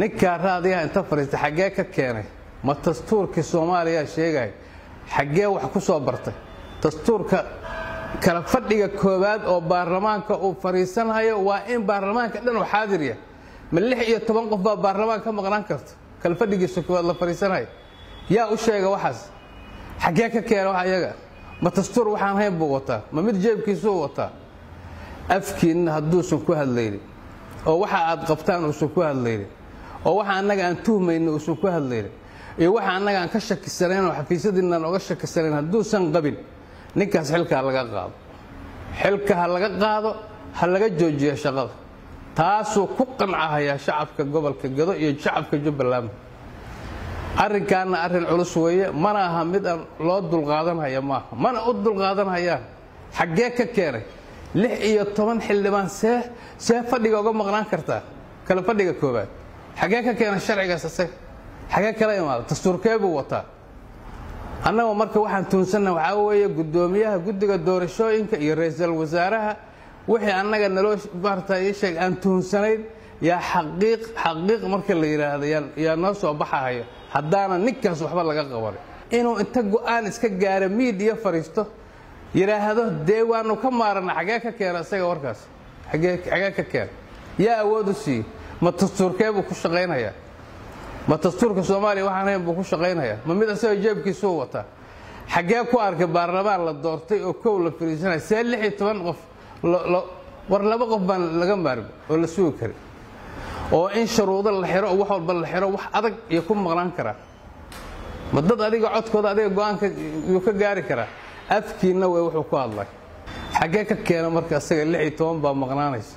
ninka raadiyaha inta fariistay xagee ka keenay ma dastuurkii Soomaaliya sheegay xagee wax ku soo bartay dastuurka kala fadhiga koobaad oo baarlamaanka uu fariisanayo waa in baarlamaanka dhan uu xaadir yahay ma 16 qof baa baarlamaanka maqnaan karto kala fadhigiisa koobaad la fariisanayo yaa u sheegay waxaas xagee ka keenay wax ayaga ma dastuur waxaan hayn buu wataa ma mid jeebkiisu wataa afkiina haduusan ku hadlaynin oo waxa aad qabtaan uu ku hadlaynin oo waxa anaga aan tuhmayno uu ku hadlaynin iyo waxa anaga aan ka shakisanayn oo xafiisadina uga shakisanayn haduusan qabin ninkaas xilka laga qaado xilka laga qaado ha laga joojiyo shaqada taasoo ku qancahaya shacabka gobolka Gado iyo shacabka Jubbaland arrinkaana arrin culus weeye mana aha mid aan loo dulqaadanaya mana u dulqaadanayaan xagee ka keenay 16 xildhibaan see fadhiga uga maqnaan kartaa kala fadhiga koobaad xagee ka keenay sharcigaas xagee kala imaado dastuurkeebu wataa annaga marka waxaan tuunsanahay waxa weeye gudoomiyaha guddiga doorashooyinka iyo ra'iisul wasaaraha wixii annaga naloo baartay sheeg aan tuunsanayn yaa xaqiiq marka la yiraahdo yaa noo soo baxayo haddaana ninkaas waxba laga qaban inuu inta go'aan iska gaaro media fariisto yiraahdo deewaanu ka maarna xagee ka keenay asaga warkaas xagee ka keenay yaa awood u sii ma dastuurkeebu ku shaqeynaya ma dastuurka Soomaaliya waxaan hayn buu ku shaqeynaya ma mid asaga jeebkiisu wata xagee ku arkay baarlamaan la doortay oo koow la fariisanay 16 qof war laba qof baan laga maarmo oo la suuq kari oo in shuruudo la xiro wax walba la xiro wax adag iyo ku maqnaan kara ma dad adiga codkooda adiga go'aanka uu ka gaari kara afkiina way wuxuu ku hadlay xagee ka keenay marka asaga 16 baa maqnaanaysa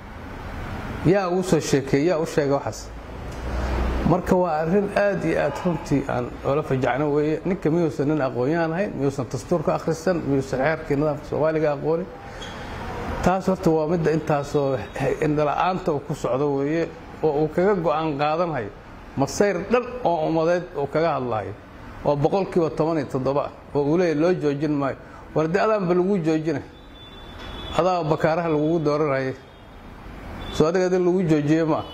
yaa uu soo sheekay yaa u sheegay waxaas marka waa arrin aad iyo aad runtii aan wala fajacno weeye ninka miyuusan nin aqoon-yahan ahayn miyuusan dastuurka akhrisan miyuusan xeerkii nidaamka Soomaaliga aqoonin taas horta waa mid intaasoo indhala'aanta uu ku socdo weeye oo uu kaga go'aan qaadanayo masayr dhan oo umadeed oo kaga hadlayo oo 17% oo uu leeyahay loo joojin maayo wardi adaan ba lagu joojinay adaa bakaaraha lagu dooranayay soo adiga lagu joojiyay ma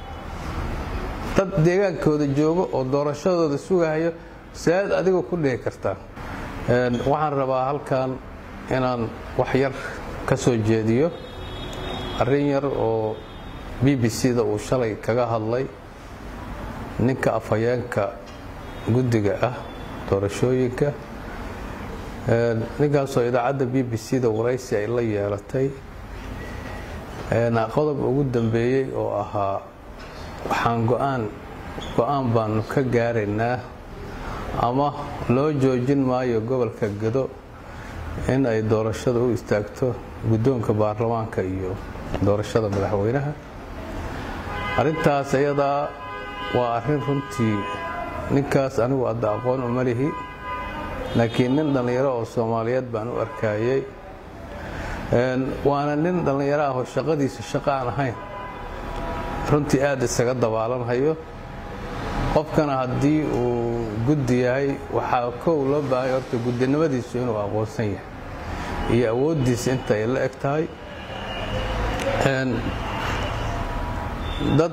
dad deegaankooda joogo oo doorashadooda sugahayo saad adiga ku dhigi kartaa waxaan rabaa halkan inaan wax yar ka soo jeediyo arrin yar oo BBC-da uu shalay kaga hadlay ninka afhayeenka guddiga ah doorashooyinka ninkaasoo idaacadda BBC-da waraysi ay la yeelatay qodob ugu dambeeyay oo ahaa waxaan go'aan baanu ka gaaraynaa ama loo joojin maayo gobolka Gado in ay doorashada u istaagto guddoonka baarlamaanka iyo doorashada madaxweynaha arrintaas ayada waa arrin runtii ninkaas anigu aad aqoon u malihi laakiin nin dhalinyaro oo Soomaaliyeed baan u arkayay waana nin dhalinyaro ah oo shaqadiisa shaqo aan ahayn runtii aad isaga dabaalanhayo qofkana haddii uu guddi yahay waxaa koow loo baahay horta guddinimadiisu inuu aqoonsan yahay iyo awooddiisa inta ay la eg tahay dad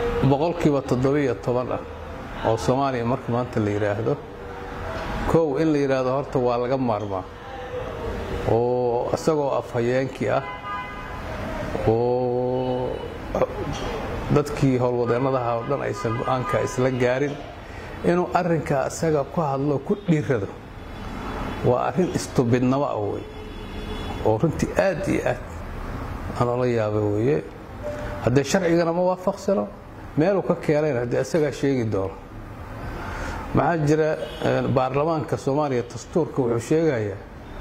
17% oo Soomaaliya marka maanta la yiraahdo koow in la yiraahdo horta waa laga maarmaa oo asagoo afhayeenkii ah oo dadkii howlwadeennadaha oo dhan aysan go'aanka isla gaarin inuu arrinka asaga ku hadlo ku dhiirado waa arrin istubidnimo ah way oo runtii aad iyo aad aan la yaabay weeye haddii sharcigana ma waafaqsano meel uu ka keenay haddii asaga sheegi doono maxaa jira baarlamaanka Soomaaliya dastuurka wuxuu sheegayaa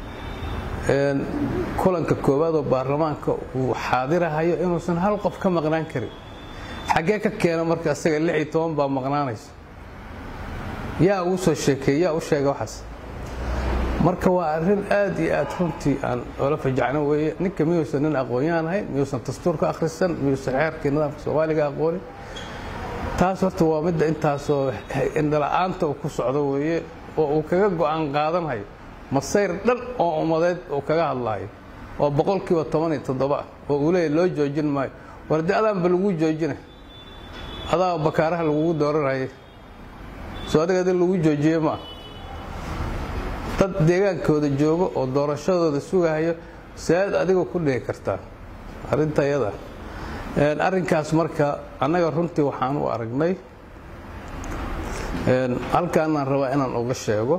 kulanka koobaad oo baarlamaanka uu xaadirahayo inuusan hal qof ka maqnaan karin xagee ka keenay marka asaga 16 baa maqnaanaysa yaa uu soo sheekay yaa u sheegay waxaas marka waa arrin aad iyo aad runtii aan wala fajacno weeye ninka miyuusan nin aqoon-yahan ahayn miyuusan dastuurka akhrisan miyuusan xeerkii nidaamka Soomaaliga aqoonin taas horta waa mid intaasoo indhala'aanta uu ku socdo weeye oo uu kaga go'aan qaadanayo masayr dhan oo umadeed oo kaga hadlayo oo 17% oo uu leeyahay loo joojin maayo wardi adaan ba lagu joojinay adaa bakaaraha lagu dooranayay soo adiga lagu joojiyo ma dad deegaankooda joogo oo doorashadooda sugahayo saad adiga ku dhigi kartaa arinta iyada arrinkaas marka annaga runtii waxaan u aragnay halkaan aan rabaa inaan uga sheego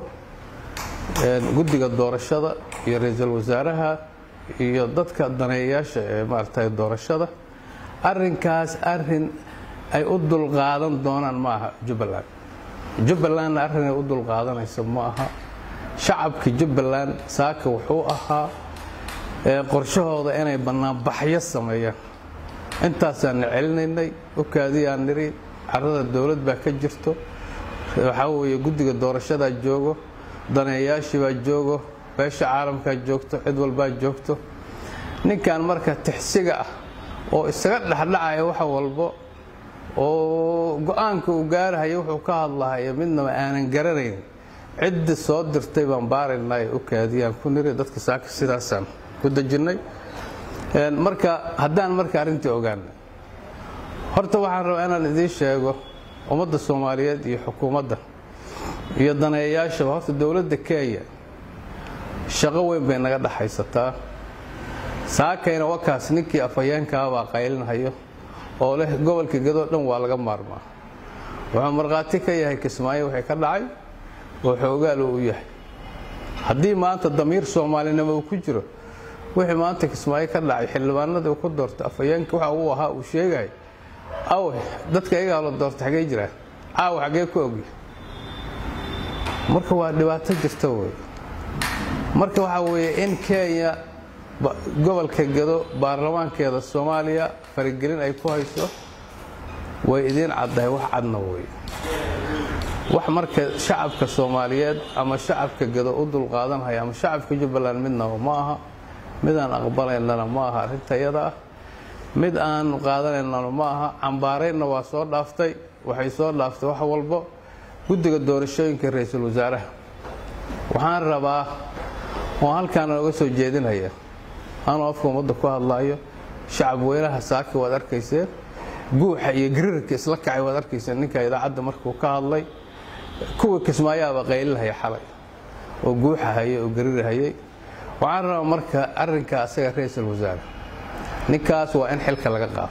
guddiga doorashada iyo ra'iisul wasaaraha iyo dadka daneeyaasha ee maartay doorashada arrinkaas arrin ay u dulqaadan doonaan ma aha Jubbaland arrin ay u dulqaadanayso ma aha shacabka Jubbaland saaka wuxuu ahaa qorshahooda inay banaanbaxyo sameeyaan intaasaan celinaynay u kaadiyaan niri carrada dawlad baa ka jirto waxa weeye guddiga doorashada joogo daneeyaashii baa joogo beesha caalamka joogto cid walba joogto ninkan marka tixsiga ah oo isaga dhaxdhacaya wax walba oo go'aanka uu gaarayo wuxuu ka hadlahay midna aanan garanayn cid soo dirtay baan baarinay u kaadiyaan ku niri dadka saaka sidaasaan ku dajinay marka haddaan marka arintii ogaanay horta waxaan rabaa inaan idin sheego ummadda Soomaaliyeed iyo xukuumadda iyo daneeyaasha horta dawladda Kenya shaqo weyn bay naga dhaxaysataa saakayna wakaas ninkii afayeenka baa qaylinayo oo leh gobolka Gedo dhan waa laga maarmaa waxa marqaati ka yahay Kismaayo waxay ka dhacay oo xoogaal uu yahay haddii maanta damiir Soomaalinimo ku jiro wixii maanta Kismaayo ka dhacay xildhibaanada uu ku doortay afayeenka waxa uu ahaa uu sheegay aw dadka iyaga la doortay xagee jira aaw xagee ku ogi marka waa dhibaato jirta way marka waxa weeye in Kenya gobolka Gedo baarlamaankeeda Soomaaliya faragelin ay ku hayso way idin caddahay wax cadna way wax marka shacabka Soomaaliyeed ama shacabka Gedo u dulqaadanaya ama shacabka Jubbaland midna ma aha mid aan aqbalaynana ma aha arinta iyada mid aan qaadanaynana ma aha cambaarayna waa soo dhaaftay waxay soo dhaaftay wax walba guddiga doorashooyinka ra'iisul wasaaraha waxaan rabaa oo halkaan uga soo jeedinaya أنا أفهم وضع كهالله شعب وينها ساكي وذركيسه جوح يجررك إسلك عي وذركيسه إنك إذا عد مركو كهالله كوي كسمايا بقيلها يا حبي وجوحها هي وجررها هي وعرّ مركا أرنك أسير رئيس الوزراء نكاس وإن حلك لقاض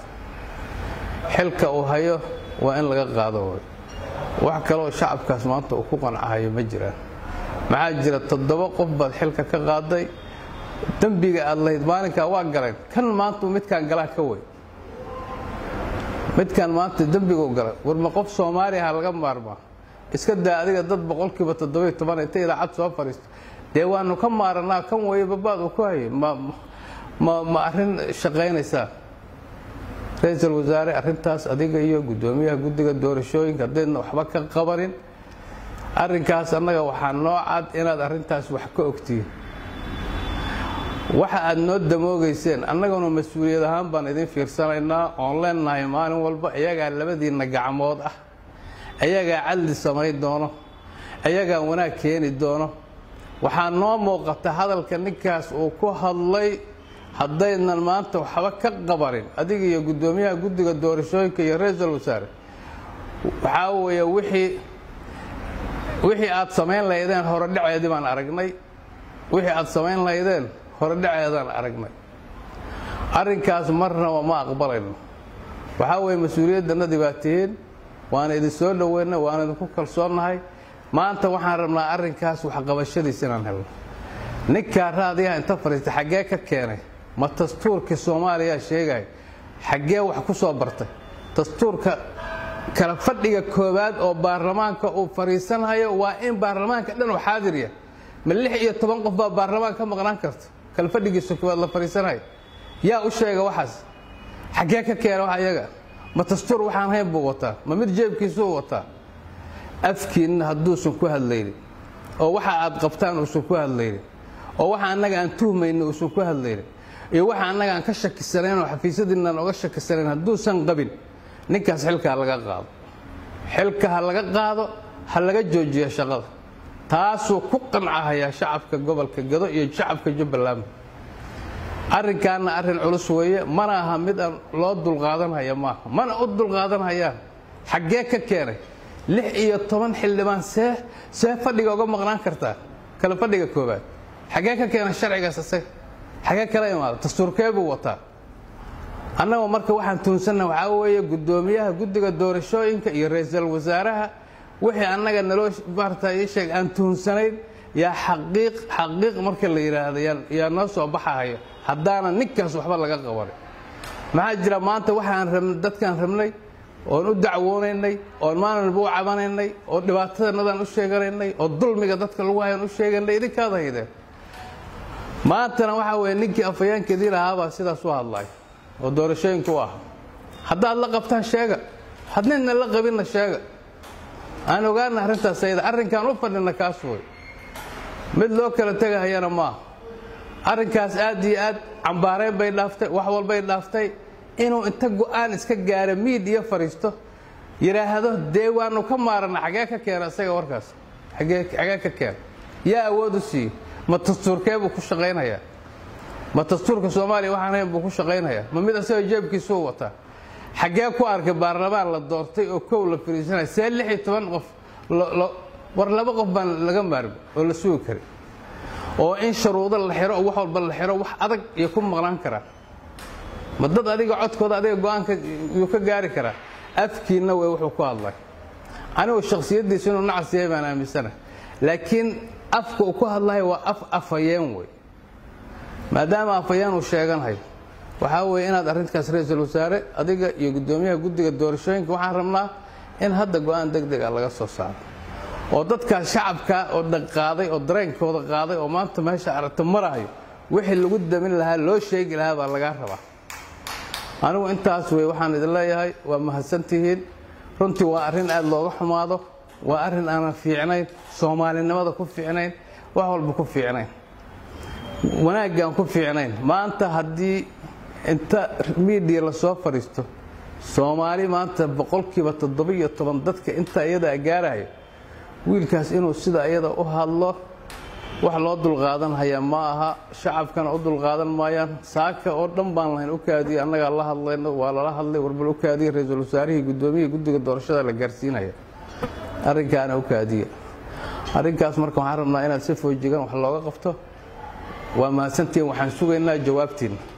حلك وهيو وإن لقاض وحكلوا شعب كاسمانته وكوكا عاي مجرى معجرة تطبق قبض حلك كقاضي dambiga aad lahayd maalinka waa galeen kan maanta midkaan galaa ka way midkaan maanta dambiga u galay war ma qof Soomaali ah laga maarmaa iska daa adiga dad 17% inta ila cad soo fariisto deewaanu ka maaranaa kan way babaad u ku hay ma arrin shaqeynaysa ra'iisul wasaare arrintaas adiga iyo gudoomiyaha guddiga doorashooyinka hadayna waxba ka qabarin arrinkaas annaga waxaan noo cad inaad arrintaas wax ka ogtiin waxa aad noo damoogayseen annaguna mas'uuliyad ahaan baan idin fiirsanaynaa online maalin walba iyaga labadiina gacmood ah iyaga cadli sameey doono iyaga wanaag keeni doono waxa noo muuqata hadalka ninkaas uu ku hadlay hadaynan maanta waxba ka qabarin adiga iyo gudoomiyaha guddiga doorashooyinka iyo ra'iisul wasaare waxa weeye wixii aad sameyn lahaydeen hore dhaceedii baan aragnay wixii aad sameyn lahaydeen hore dhaceedaan aragnay arrinkaas marnaba ma aqbalayno waxa weeye mas'uuliyadana dibaateen waana idin soo dhaweynaa waana idin ku kalsoonahay maanta waxaan rabnaa arrinkaas wax qabashadiisa inaan helno ninka raadiyaha inta fariistay xagee ka keenay ma dastuurka Soomaaliya sheegay xagee wax ku soo bartay dastuurka kala fadhiga koobaad oo baarlamaanka uu fariisanayo waa in baarlamaanka dhan uu xaadir yahay ma 16 qof baa baarlamaanka ka maqnaan karto kala fadhigiisa koobaad la fariisanayo yaa u sheegay waxaas xagee ka keenay wax ayaga ma dastuur waxaan hayn buu wataa ma mid jeebkiisu wataa afkiina hadduusan ku hadlaynin oo waxa aad qabtaan uusan ku hadlaynin oo waxa annaga aan tuhmayno uusan ku hadlaynin iyo waxa annaga aan ka shakisanayn oo xafiisadina uga shakisanayn hadduusan qabin ninkaas xilka laga qaado xilka laga qaado ha laga joojiyo shaqada taasoo ku qancahaya shacabka gobolka Gedo iyo shacabka Jubbaland arrinkaana arrin culus weeye mana aha mid loo dulqaadanaya mana u dulqaadanayaan xaggee ka keenay 16 xildhibaan see fadhiga uga maqnaan kartaa kala fadhiga koobaad xaggee ka keenay sharcigaas asaga xaggee kala imaado dastuurkee buu wataa annaga marka waxaan tuunsannahay waxaa weeye guddoomiyaha guddiga doorashooyinka iyo ra'iisul wasaaraha wixii annaga naloo maartay sheeg aan tuunsanayn yaa xaqiiq marka la yiraahdo yaa noo soo baxayo haddaana ninkaas waxba laga qabanin maxaa jira maanta waxaan dadkaan rabnay oon u dacwoonaynay oon maalinba u cabanaynay oo dhibaatadanadan u sheeganaynay oo dulmiga dadka lagu hayan u sheeganay idinkaad haydeen maantana waxaa weeye ninkii afayeenkeedii lahaabaa sidaas u hadlay oo doorashooyinku u ah haddaad la qabtaan sheega hadnayna la qabinna sheega aan ogaana arrintaas ayada arrinkaan u fadhina kaas way mid loo kala tegahayana maaha arrinkaas aad iyo aad cambaareen bay dhaaftay wax walbay dhaaftay inuu inta go'aan iska gaaro miidiya fariisto yiraahdo dee waanu ka maarana xagee ka keena isaga warkaas xagee ka keena yaa awood u siiyo ma dastuurkee buu ku shaqaynayaa ma dastuurka Soomaaliya waxaan ahayn buu ku shaqaynayaa ma mid asaga jeebkiisu u wataa xagee ku arkay baarlamaan la doortay oo koow la fariisanay 16 qof war laba qof baan laga maarmo oo la suugi kari oo in shuruudo la xiro wax walba la xiro wax adag iyo ku maqnaan kara ma dad adiga codkooda adiga go'aanka uu ka gaari kara afkiina way wuxuu ku hadlay anigu shakhsiyadiisu inuu nacsiyo baan aaminsanahay laakiin afka uu ku hadlay waa afayeen way maadaama afayeen uu sheeganahay waxa weeye inaad arrintaas ra'iisul wasaare adiga iyo guddoomiyaha guddiga doorashooyinka waxaan rabnaa in hadda go'aan degdeg ah laga soo saaro oo dadka shacabka oo dhaqaaday oo dareenkooda qaaday oo maanta meesha aragto marayo wixii lagu damin lahaa loo sheegi lahaa baa laga rabaa anigu intaas way waxaan idin leeyahay waa mahadsantihiin runtii waa arrin aad looga xumaado waa arrin aan fiicnayn Soomaalinimada ku fiicnayn wax walba ku fiicnayn wanaagan ku fiicnayn maanta haddii inta media la soo fariisto Soomaali maanta 17% dadka inta iyada gaarayo wiilkaas inuu sida iyada u hadlo wax loo dul qaadan haya ma aha shacabkana u dul qaadan maayaan saaka oo dhan baan lahayn u kaadiyay annaga la hadlayno waa la hadlay warbal u kaadiyay ra'iisul wasaarihii guddoomiyaha guddiga doorashada la gaarsiinaya arrinkaana u kaadiyay arrinkaas marka waxaan rabnaa inaad si foojigan wax looga qabto waa mahadsantiin waxaan sugaynaa jawaabtiin